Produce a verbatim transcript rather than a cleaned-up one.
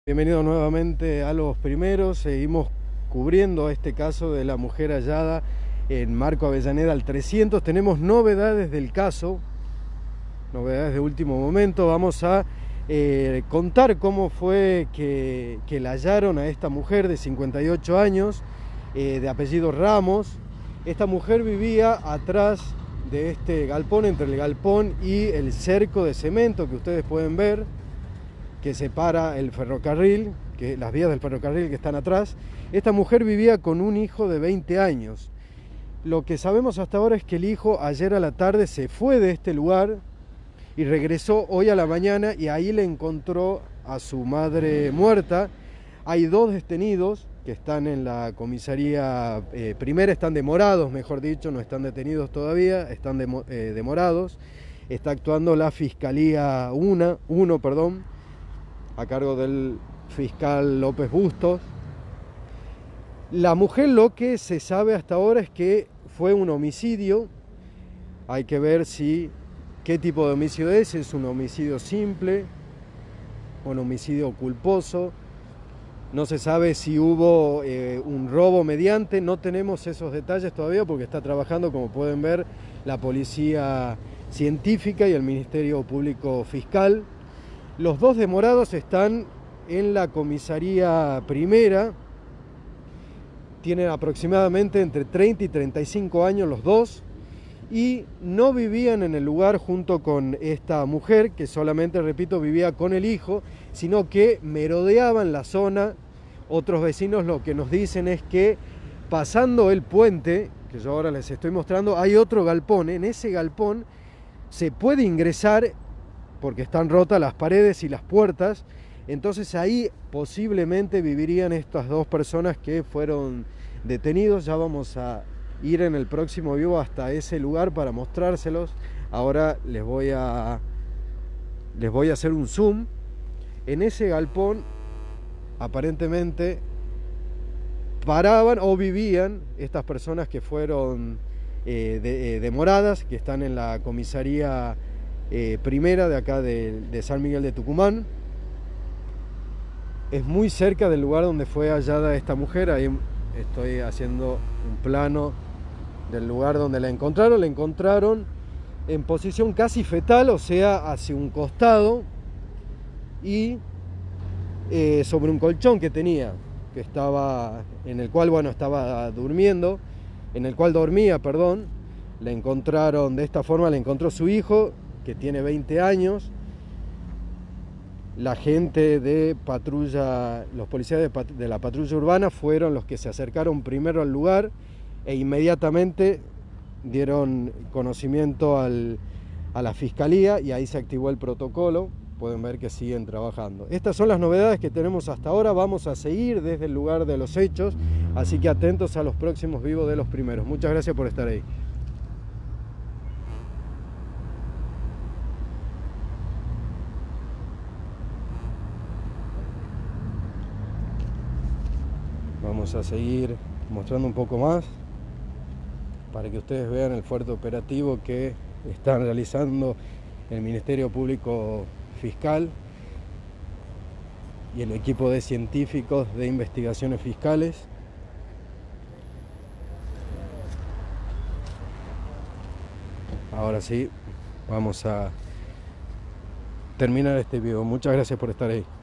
Bienvenidos nuevamente a Los Primeros. Seguimos cubriendo este caso de la mujer hallada en Marco Avellaneda al trescientos. Tenemos novedades del caso, novedades de último momento. Vamos a eh, contar cómo fue que, que la hallaron a esta mujer de cincuenta y ocho años, eh, de apellido Ramos. Esta mujer vivía atrás de este galpón, entre el galpón y el cerco de cemento que ustedes pueden ver, que separa el ferrocarril, que las vías del ferrocarril que están atrás. Esta mujer vivía con un hijo de veinte años. Lo que sabemos hasta ahora es que el hijo ayer a la tarde se fue de este lugar y regresó hoy a la mañana, y ahí le encontró a su madre muerta. Hay dos detenidos que están en la comisaría eh, primera, están demorados, mejor dicho, no están detenidos todavía, están demo, eh, demorados. Está actuando la Fiscalía uno, perdón, a cargo del fiscal López Bustos. La mujer, lo que se sabe hasta ahora es que fue un homicidio. Hay que ver si qué tipo de homicidio es, es un homicidio simple, un homicidio culposo. No se sabe si hubo eh, un robo mediante, no tenemos esos detalles todavía porque está trabajando, como pueden ver, la policía científica y el Ministerio Público Fiscal. Los dos demorados están en la comisaría primera, tienen aproximadamente entre treinta y treinta y cinco años los dos, y no vivían en el lugar junto con esta mujer, que solamente, repito, vivía con el hijo, sino que merodeaban la zona. Otros vecinos lo que nos dicen es que pasando el puente, que yo ahora les estoy mostrando, hay otro galpón. En ese galpón se puede ingresar porque están rotas las paredes y las puertas, entonces ahí posiblemente vivirían estas dos personas que fueron detenidos. Ya vamos a ir en el próximo vivo hasta ese lugar para mostrárselos. Ahora les voy a les voy a hacer un zoom. En ese galpón aparentemente paraban o vivían estas personas que fueron eh, de, eh, demoradas, que están en la comisaría Eh, primera de acá de, de San Miguel de Tucumán. Es muy cerca del lugar donde fue hallada esta mujer. Ahí estoy haciendo un plano del lugar donde la encontraron. La encontraron en posición casi fetal, o sea, hacia un costado, y eh, sobre un colchón que tenía, que estaba, en el cual, bueno, estaba durmiendo, en el cual dormía, perdón. La encontraron de esta forma, la encontró su hijo, que tiene veinte años. La gente de patrulla, los policías de, pat de la patrulla urbana fueron los que se acercaron primero al lugar e inmediatamente dieron conocimiento al, a la fiscalía, y ahí se activó el protocolo. Pueden ver que siguen trabajando. Estas son las novedades que tenemos hasta ahora. Vamos a seguir desde el lugar de los hechos, así que atentos a los próximos vivos de Los Primeros. Muchas gracias por estar ahí. Vamos a seguir mostrando un poco más para que ustedes vean el fuerte operativo que están realizando el Ministerio Público Fiscal y el equipo de científicos de investigaciones fiscales. Ahora sí, vamos a terminar este video. Muchas gracias por estar ahí.